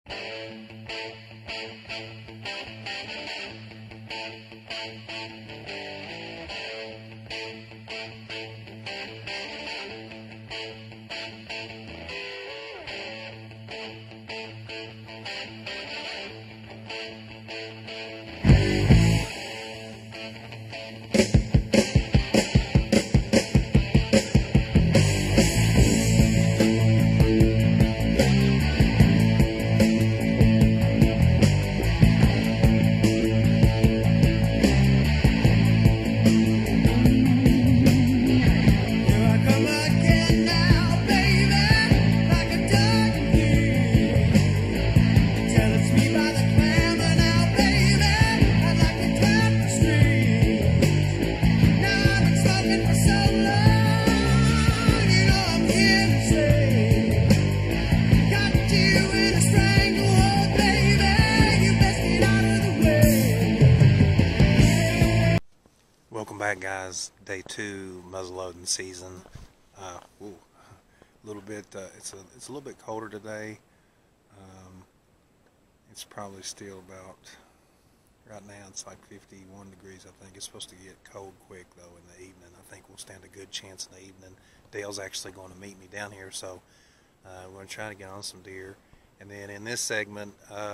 Welcome back, guys. Day 2 muzzle loading season. A little bit. It's a little bit colder today. It's probably still about, right now it's like 51 degrees. I think it's supposed to get cold quick though in the evening. I think we'll stand a good chance in the evening. Dale's actually going to meet me down here, so we're going to try to get on some deer. And then in this segment,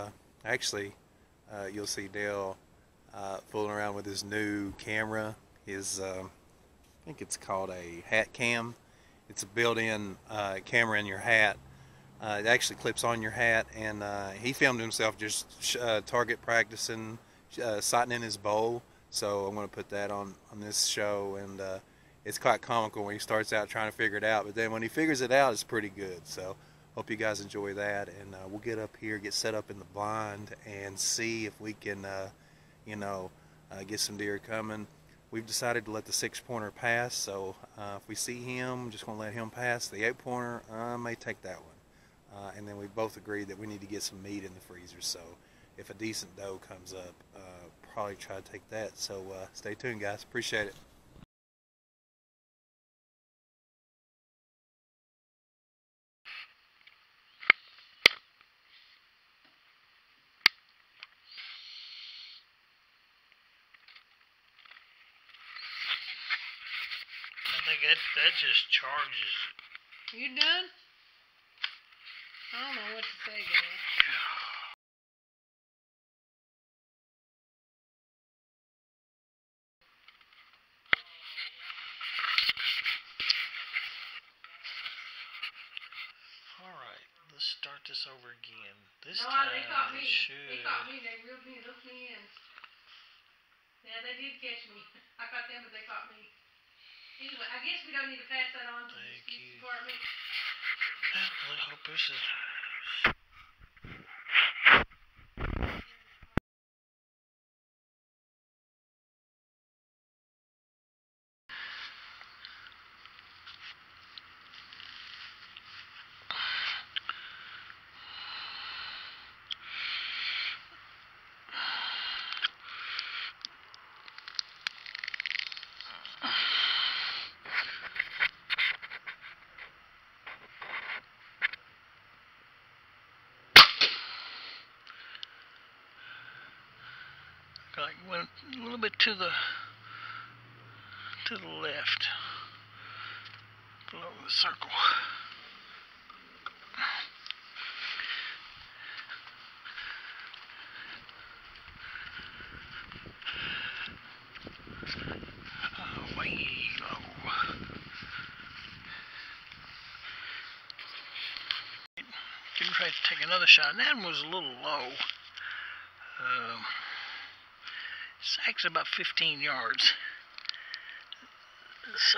you'll see Dale fooling around with his new camera. His I think it's called a hat cam. It's a built-in camera in your hat. It actually clips on your hat, and he filmed himself just target practicing, sighting in his bow. So I'm going to put that on this show, and it's quite comical when he starts out trying to figure it out, but then when he figures it out, it's pretty good. So hope you guys enjoy that, and we'll get up here, get set up in the blind, and see if we can get some deer coming. We've decided to let the 6-pointer pass, so if we see him, I'm just going to let him pass. The 8-pointer, I may take that one. And then we both agreed that we need to get some meat in the freezer, so if a decent doe comes up, probably try to take that. So stay tuned, guys. Appreciate it. I think that just charges it. You done? I don't know what to say, guys. Alright, let's start this over again. This No, time they caught me. should... They caught me. They reeled me and hooked me in. Yeah, they did catch me. I caught them, but they caught me. Anyway, I guess we don't need to pass that on to the police department. I hope this is... Like went a little bit to the left, below the circle. Way low. Getting ready to take another shot, and that one was a little low. It's actually about 15 yards. So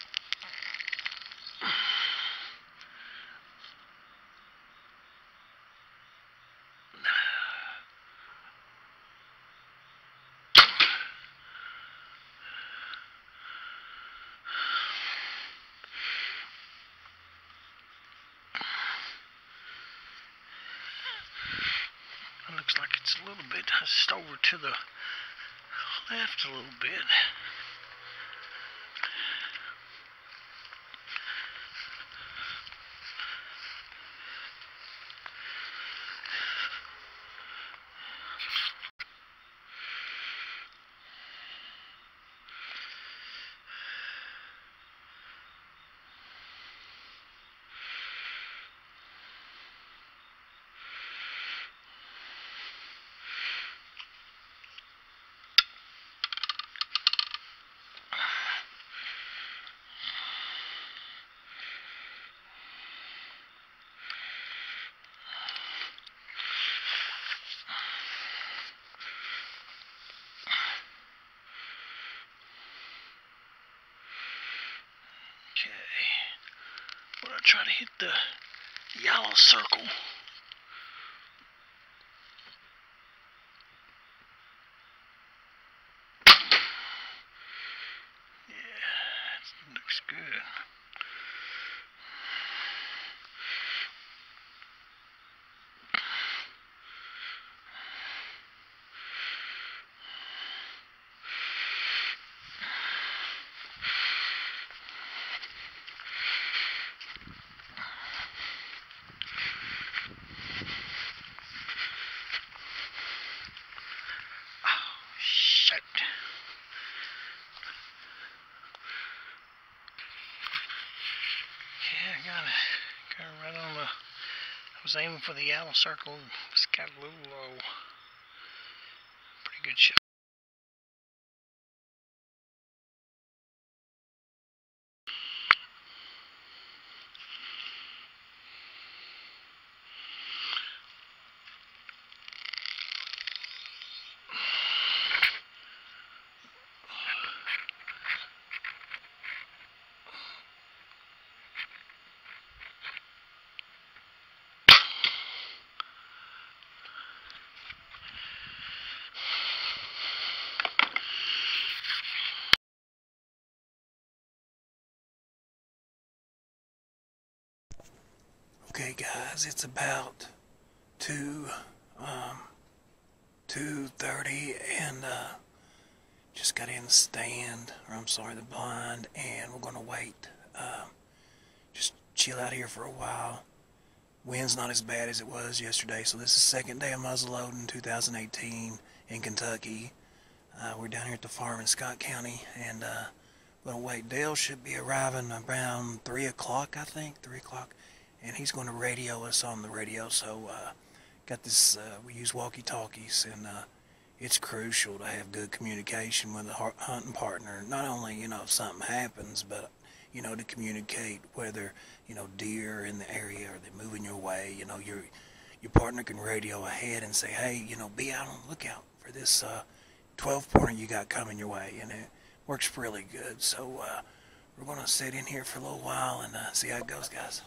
it looks like it's a little bit just over to the left a little bit. gonna try to hit the yellow circle. Yeah, looks good. Shit. Yeah, I got it right on the. I was aiming for the yellow circle. It's got a little low. Pretty good shot. Okay, guys, it's about 2:30, and just got in the stand, or I'm sorry, the blind, and we're gonna wait. Just chill out here for a while. Wind's not as bad as it was yesterday, so this is the second day of muzzle loading 2018 in Kentucky. We're down here at the farm in Scott County, and we're gonna wait. Dale should be arriving around 3 o'clock, I think, 3 o'clock. And he's going to radio us on the radio. So got this, we use walkie-talkies, and it's crucial to have good communication with a hunting partner. Not only, you know, if something happens, but, you know, to communicate whether, you know, deer in the area, or they're moving your way. You know, your partner can radio ahead and say, hey, you know, be out on the lookout for this 12-pointer you got coming your way. And it works really good. So we're going to sit in here for a little while and see how it goes, guys.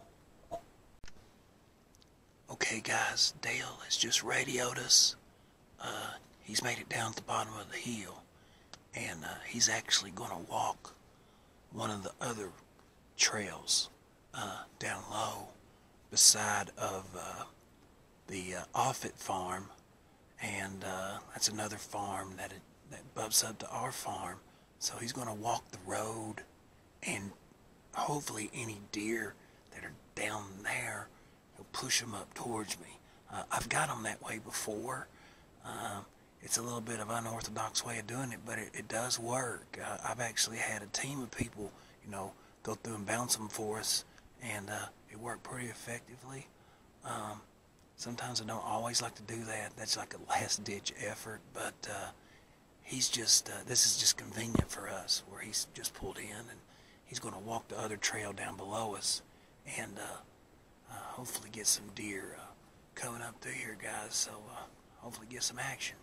Okay, guys, Dale has just radioed us. He's made it down at the bottom of the hill, and he's actually going to walk one of the other trails down low beside of the Offutt farm, and that's another farm that bumps up to our farm. So he's going to walk the road, and hopefully any deer that are down there, he'll push them up towards me. I've got them that way before. It's a little bit of an unorthodox way of doing it, but it does work. I've actually had a team of people, you know, go through and bounce them for us, and it worked pretty effectively. Sometimes I don't always like to do that. That's like a last-ditch effort, but he's just, this is just convenient for us, where he's just pulled in, and he's going to walk the other trail down below us, and hopefully get some deer coming up through here, guys. So hopefully get some action.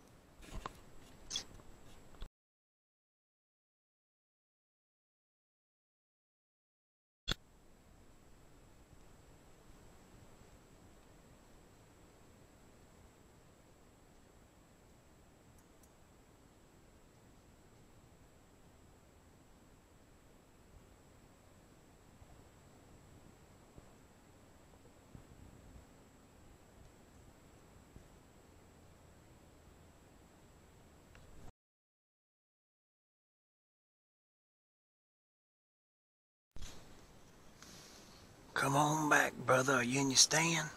Come on back, brother. Are you in your stand?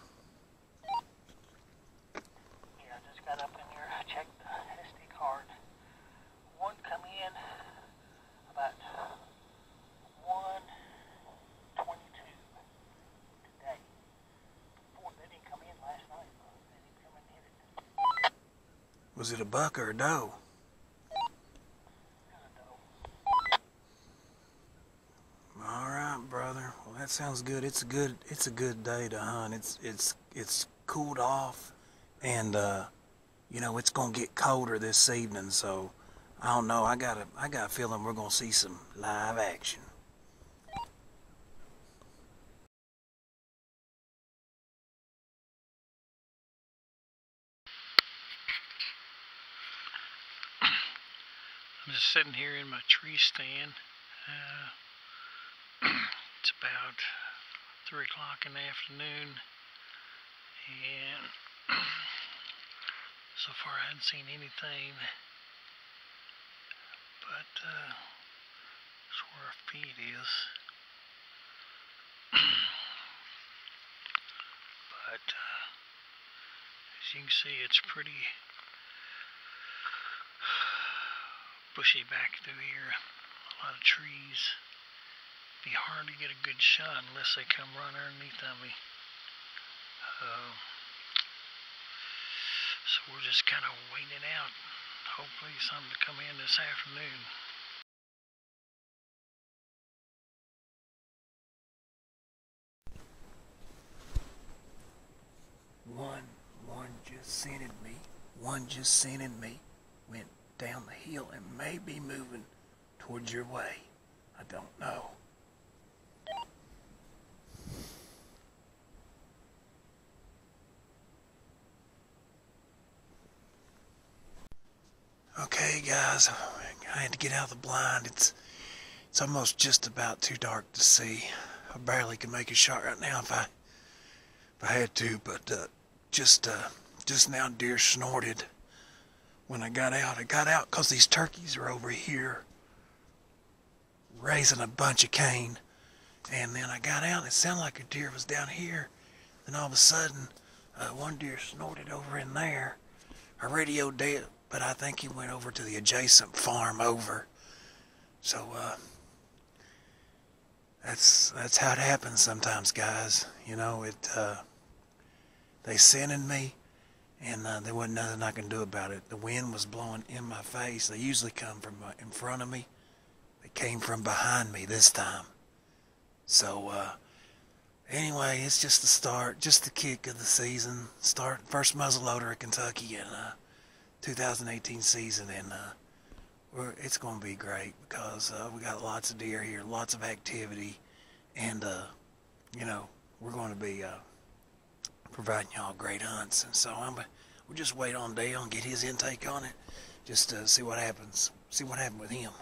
Yeah, I just got up in here. I checked the SD card. One come in about 1:22 today. They didn't come in last night. They didn't come and hit it. Was it a buck or a doe? All right, brother. Well, that sounds good. It's a good day to hunt. It's cooled off, and you know, it's gonna get colder this evening. So I don't know. I got a feeling we're gonna see some live action. I'm just sitting here in my tree stand. It's about 3 o'clock in the afternoon, and so far I hadn't seen anything, but that's where our feed is. But as you can see, it's pretty bushy back through here. A lot of trees. Be hard to get a good shot unless they come run underneath of me. So we're just kind of waiting it out. Hopefully something to come in this afternoon. One just scented me. One just scented me. Went down the hill and may be moving towards your way. I don't know. Okay, guys, I had to get out of the blind. It's almost just about too dark to see. I barely can make a shot right now if I had to, but just now deer snorted when I got out. I got out because these turkeys are over here raising a bunch of cane, and then I got out and it sounded like a deer was down here. Then all of a sudden, one deer snorted over in there. I radioed Dad, but I think he went over to the adjacent farm over. So that's how it happens sometimes, guys. You know, they scented me, and there wasn't nothing I can do about it. The wind was blowing in my face. They usually come from in front of me. They came from behind me this time. So anyway, it's just the start, just the kick of the season. First muzzleloader at Kentucky in 2018 season, and it's going to be great because we got lots of deer here, lots of activity, and you know, we're going to be providing y'all great hunts. And so we'll just wait on Dale and get his intake on it, just to see what happens. See what happened with him.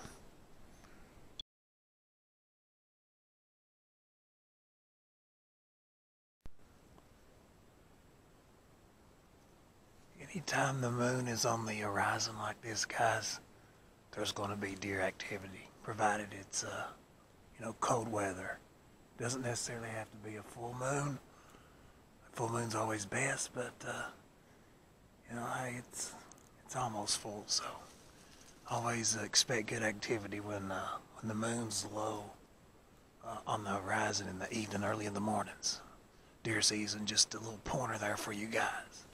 Anytime the moon is on the horizon like this, guys, there's going to be deer activity, provided it's you know, cold weather. Doesn't necessarily have to be a full moon. A full moon's always best, but you know, hey, it's almost full, so always expect good activity when the moon's low on the horizon in the evening, early in the mornings. Deer season, just a little pointer there for you guys.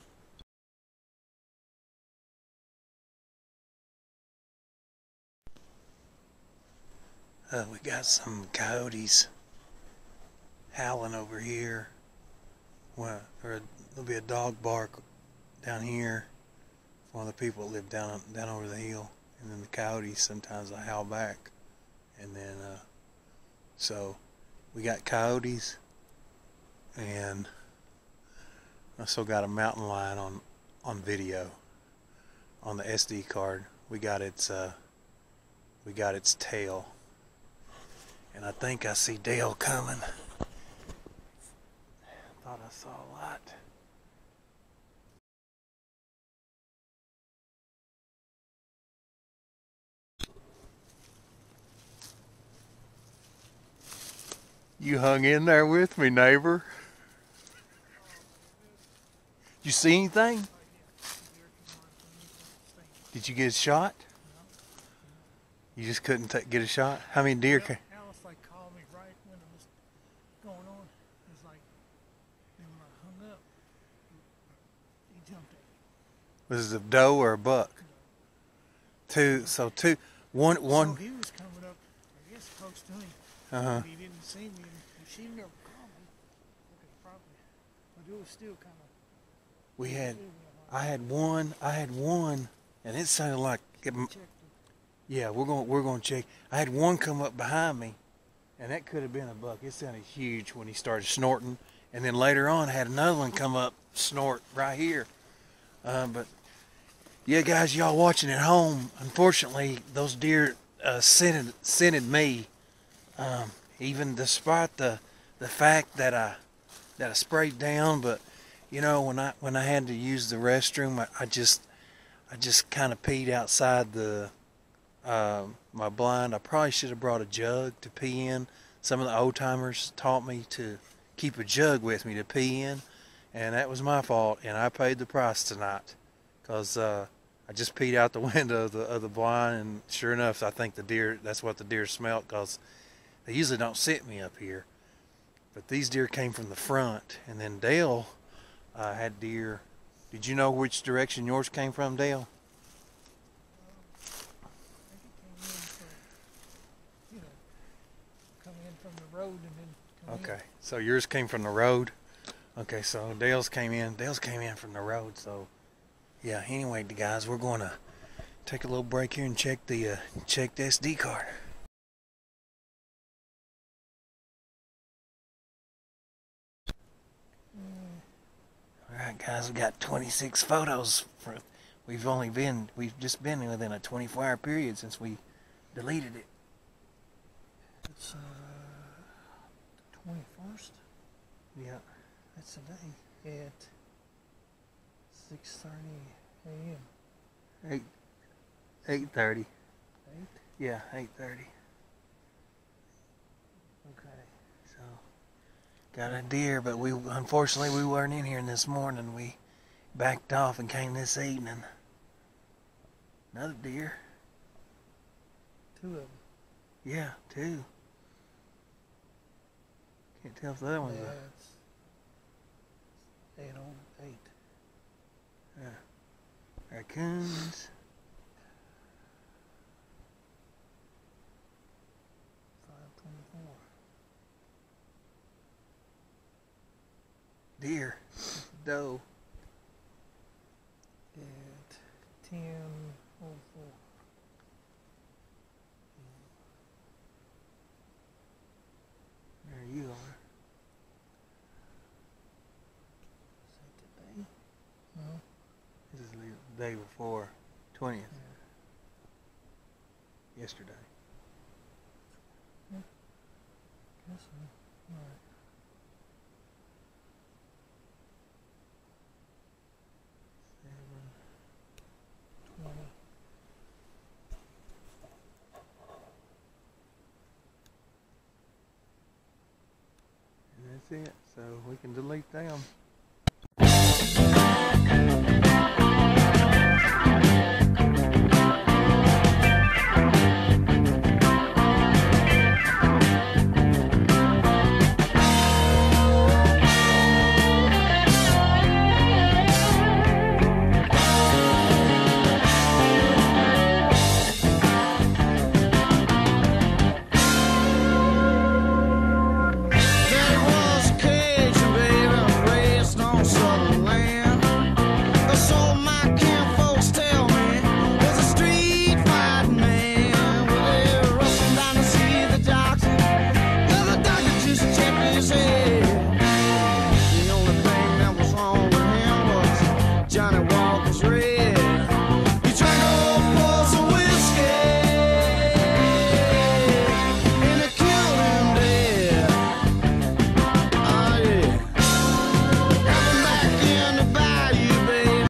We got some coyotes howling over here. Well, there'll be a dog bark down here. One of the people that live down over the hill, and then the coyotes sometimes I howl back, and then so we got coyotes, and I still got a mountain lion on video on the SD card. We got its tail. And I think I see Dale coming. Thought I saw a light. You hung in there with me, neighbor. Did you see anything? Did you get a shot? You just couldn't get a shot? How many deer came? Was it a doe or a buck? One. So he was coming up, I guess, close to him. He didn't see me. She never called me. Okay, probably. But it was still kind of. I had one, and it sounded like yeah, we're going to check. I had one come up behind me, and that could have been a buck. It sounded huge when he started snorting, and then later on I had another one come up snort right here. But Yeah, guys, y'all watching at home, unfortunately, those deer scented me. Even despite the fact that I sprayed down, but you know, when I had to use the restroom, I just kind of peed outside the my blind. I probably should have brought a jug to pee in. Some of the old timers taught me to keep a jug with me to pee in, and that was my fault, and I paid the price tonight, cause I just peed out the window of the blind, and sure enough, I think that's what the deer smelt, cause they usually don't sit me up here. But these deer came from the front, and then Dale had deer. Did you know which direction yours came from, Dale? I think it came in for, come in from the road and then come in. Okay, so yours came from the road. Okay, so Dale's came in from the road. So yeah, anyway, guys, we're going to take a little break here and check the SD card. Alright, guys, we got 26 photos. We've just been within a 24-hour period since we deleted it. It's the 21st. Yeah. That's today at 6:30 a.m. 8:30. 8? Yeah, 8:30. Okay. So, got a deer, but unfortunately we weren't in here this morning. We backed off and came this evening. Another deer. 2 of them. Yeah, 2. Can't tell if the other one's Yeah, it's 8 on 8. Raccoons. 5:24. Deer. Doe. At 10:04. There you are. Is that today? No. This is the day before, 20th. Yesterday. Guess so. Alright. And that's it. So we can delete them.